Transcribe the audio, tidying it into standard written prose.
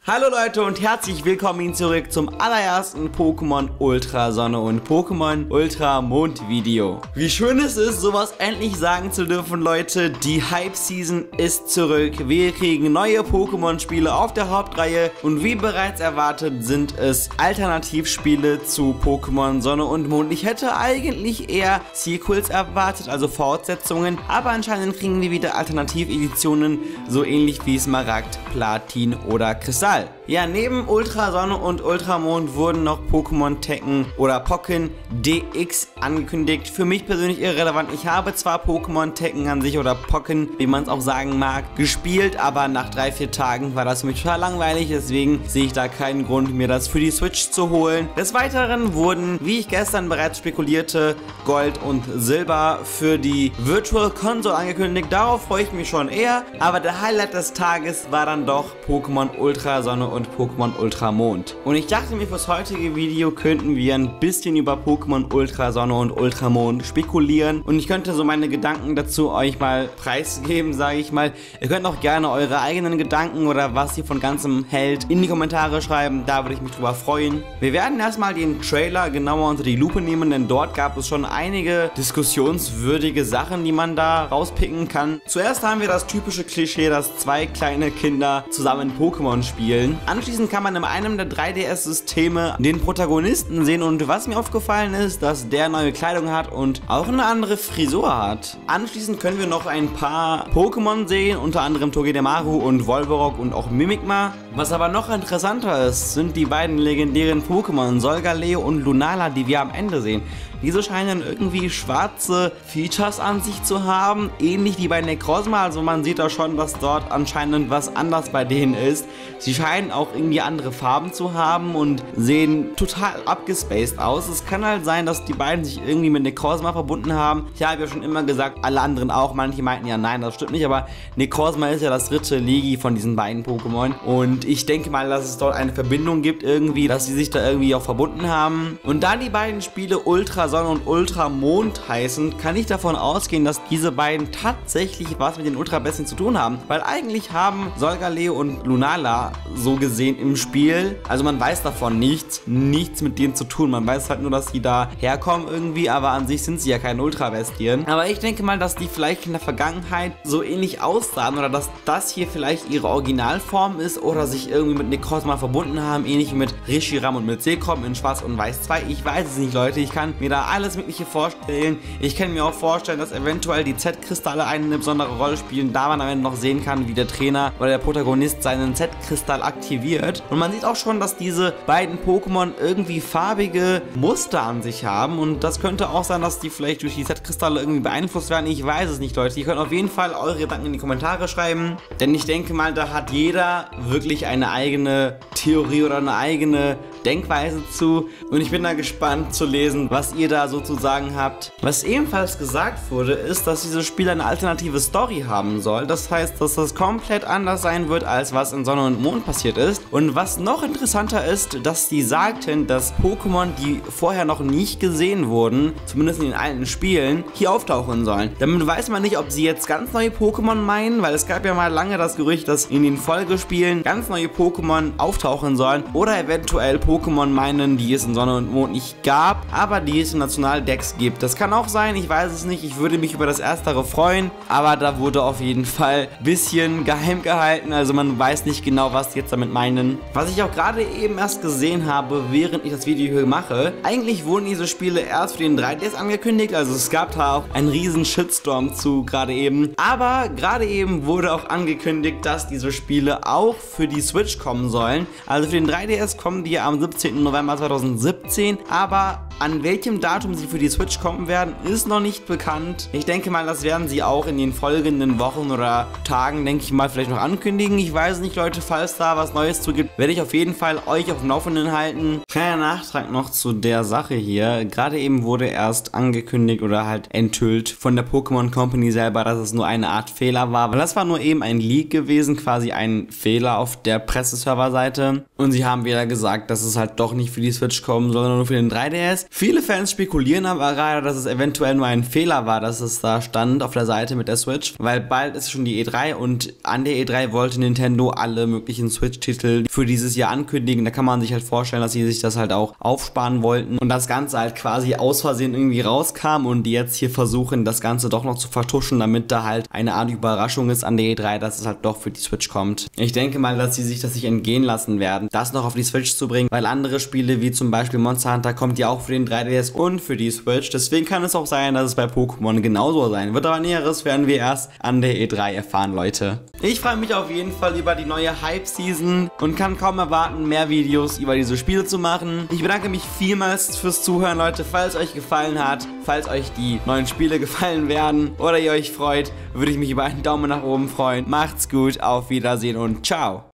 Hallo Leute und herzlich willkommen zurück zum allerersten Pokémon Ultra Sonne und Pokémon Ultra Mond Video. Wie schön es ist, sowas endlich sagen zu dürfen, Leute. Die Hype Season ist zurück. Wir kriegen neue Pokémon Spiele auf der Hauptreihe und wie bereits erwartet sind es Alternativspiele zu Pokémon Sonne und Mond. Ich hätte eigentlich eher Sequels erwartet, also Fortsetzungen, aber anscheinend kriegen wir wieder Alternativeditionen, so ähnlich wie Smaragd, Platin oder Kristall. Ja, neben Ultra Sonne und Ultramond wurden noch Pokémon Tekken oder Pokken DX angekündigt. Für mich persönlich irrelevant. Ich habe zwar Pokémon Tekken an sich oder Pokken, wie man es auch sagen mag, gespielt, aber nach 3-4 Tagen war das für mich total langweilig. Deswegen sehe ich da keinen Grund, mir das für die Switch zu holen. Des Weiteren wurden, wie ich gestern bereits spekulierte, Gold und Silber für die Virtual Console angekündigt. Darauf freue ich mich schon eher. Aber der Highlight des Tages war dann doch Pokémon Ultra Sonne und Pokémon Ultramond. Und ich dachte mir, fürs heutige Video könnten wir ein bisschen über Pokémon Ultra Sonne und Ultramond spekulieren. Und ich könnte so meine Gedanken dazu euch mal preisgeben, sage ich mal. Ihr könnt auch gerne eure eigenen Gedanken oder was ihr von ganzem hält in die Kommentare schreiben. Da würde ich mich drüber freuen. Wir werden erstmal den Trailer genauer unter die Lupe nehmen, denn dort gab es schon einige diskussionswürdige Sachen, die man da rauspicken kann. Zuerst haben wir das typische Klischee, dass zwei kleine Kinder zusammen Pokémon spielen. Anschließend kann man in einem der 3DS-Systeme den Protagonisten sehen und was mir aufgefallen ist, dass der neue Kleidung hat und auch eine andere Frisur hat. Anschließend können wir noch ein paar Pokémon sehen, unter anderem Togedemaru und Volborok und auch Mimikma. Was aber noch interessanter ist, sind die beiden legendären Pokémon Solgaleo und Lunala, die wir am Ende sehen. Diese scheinen irgendwie schwarze Features an sich zu haben, ähnlich wie bei Necrozma, also man sieht da schon, dass dort anscheinend was anders bei denen ist. Sie scheinen auch irgendwie andere Farben zu haben und sehen total abgespaced aus. Es kann halt sein, dass die beiden sich irgendwie mit Necrozma verbunden haben. Ich habe ja schon immer gesagt, alle anderen auch, manche meinten ja nein, das stimmt nicht, aber Necrozma ist ja das dritte Legi von diesen beiden Pokémon und ich denke mal, dass es dort eine Verbindung gibt irgendwie, dass sie sich da irgendwie auch verbunden haben. Und da die beiden Spiele Ultra Sonne und Ultramond heißen, kann ich davon ausgehen, dass diese beiden tatsächlich was mit den Ultra-Bestien zu tun haben, weil eigentlich haben Solgaleo und Lunala so gesehen im Spiel, also man weiß davon nichts mit denen zu tun, man weiß halt nur, dass die da herkommen irgendwie, aber an sich sind sie ja keine Ultra-Bestien. Aber ich denke mal, dass die vielleicht in der Vergangenheit so ähnlich aussahen oder dass das hier vielleicht ihre Originalform ist oder sich irgendwie mit Necrozma verbunden haben, ähnlich wie mit Reshiram und mit Sekom in Schwarz und Weiß 2. Ich weiß es nicht, Leute, ich kann mir da alles Mögliche vorstellen. Ich kann mir auch vorstellen, dass eventuell die Z-Kristalle eine besondere Rolle spielen, da man am Ende noch sehen kann, wie der Trainer oder der Protagonist seinen Z-Kristall aktiviert. Und man sieht auch schon, dass diese beiden Pokémon irgendwie farbige Muster an sich haben und das könnte auch sein, dass die vielleicht durch die Z-Kristalle irgendwie beeinflusst werden. Ich weiß es nicht, Leute. Ihr könnt auf jeden Fall eure Gedanken in die Kommentare schreiben, denn ich denke mal, da hat jeder wirklich eine eigene Theorie oder eine eigene Denkweise zu und ich bin da gespannt zu lesen, was ihr da sozusagen habt. Was ebenfalls gesagt wurde, ist, dass dieses Spiel eine alternative Story haben soll. Das heißt, dass das komplett anders sein wird, als was in Sonne und Mond passiert ist. Und was noch interessanter ist, dass die sagten, dass Pokémon, die vorher noch nicht gesehen wurden, zumindest in den alten Spielen, hier auftauchen sollen. Damit weiß man nicht, ob sie jetzt ganz neue Pokémon meinen, weil es gab ja mal lange das Gerücht, dass in den Folgespielen ganz neue Pokémon auftauchen sollen oder eventuell Pokémon meinen, die es in Sonne und Mond nicht gab, aber die es im Nationaldex gibt. Das kann auch sein, ich weiß es nicht, ich würde mich über das Erstere freuen, aber da wurde auf jeden Fall ein bisschen geheim gehalten, also man weiß nicht genau, was die jetzt damit meinen. Was ich auch gerade eben erst gesehen habe, während ich das Video hier mache, eigentlich wurden diese Spiele erst für den 3DS angekündigt, also es gab da auch einen riesen Shitstorm zu gerade eben, aber gerade eben wurde auch angekündigt, dass diese Spiele auch für die Switch kommen sollen, also für den 3DS kommen die am 17. November 2017, aber an welchem Datum sie für die Switch kommen werden, ist noch nicht bekannt. Ich denke mal, das werden sie auch in den folgenden Wochen oder Tagen, denke ich mal, vielleicht noch ankündigen. Ich weiß nicht, Leute, falls da was Neues zu gibt, werde ich auf jeden Fall euch auf dem Laufenden halten. Kleiner Nachtrag noch zu der Sache hier. Gerade eben wurde erst angekündigt oder halt enthüllt von der Pokémon Company selber, dass es nur eine Art Fehler war, weil das war nur eben ein Leak gewesen, quasi ein Fehler auf der Presseserver-Seite. Und sie haben wieder gesagt, dass es halt doch nicht für die Switch kommen soll, sondern nur für den 3DS. Viele Fans spekulieren aber gerade, dass es eventuell nur ein Fehler war, dass es da stand auf der Seite mit der Switch, weil bald ist schon die E3 und an der E3 wollte Nintendo alle möglichen Switch-Titel für dieses Jahr ankündigen. Da kann man sich halt vorstellen, dass sie sich das halt auch aufsparen wollten und das Ganze halt quasi aus Versehen irgendwie rauskam und die jetzt hier versuchen, das Ganze doch noch zu vertuschen, damit da halt eine Art Überraschung ist an der E3, dass es halt doch für die Switch kommt. Ich denke mal, dass sie sich das nicht entgehen lassen werden, das noch auf die Switch zu bringen, weil andere Spiele wie zum Beispiel Monster Hunter kommt ja auch für den 3DS und für die Switch. Deswegen kann es auch sein, dass es bei Pokémon genauso sein wird, aber Näheres werden wir erst an der E3 erfahren, Leute. Ich freue mich auf jeden Fall über die neue Hype-Season und kann kaum erwarten, mehr Videos über diese Spiele zu machen. Ich bedanke mich vielmals fürs Zuhören, Leute. Falls euch gefallen hat, falls euch die neuen Spiele gefallen werden oder ihr euch freut, würde ich mich über einen Daumen nach oben freuen. Macht's gut, auf Wiedersehen und ciao.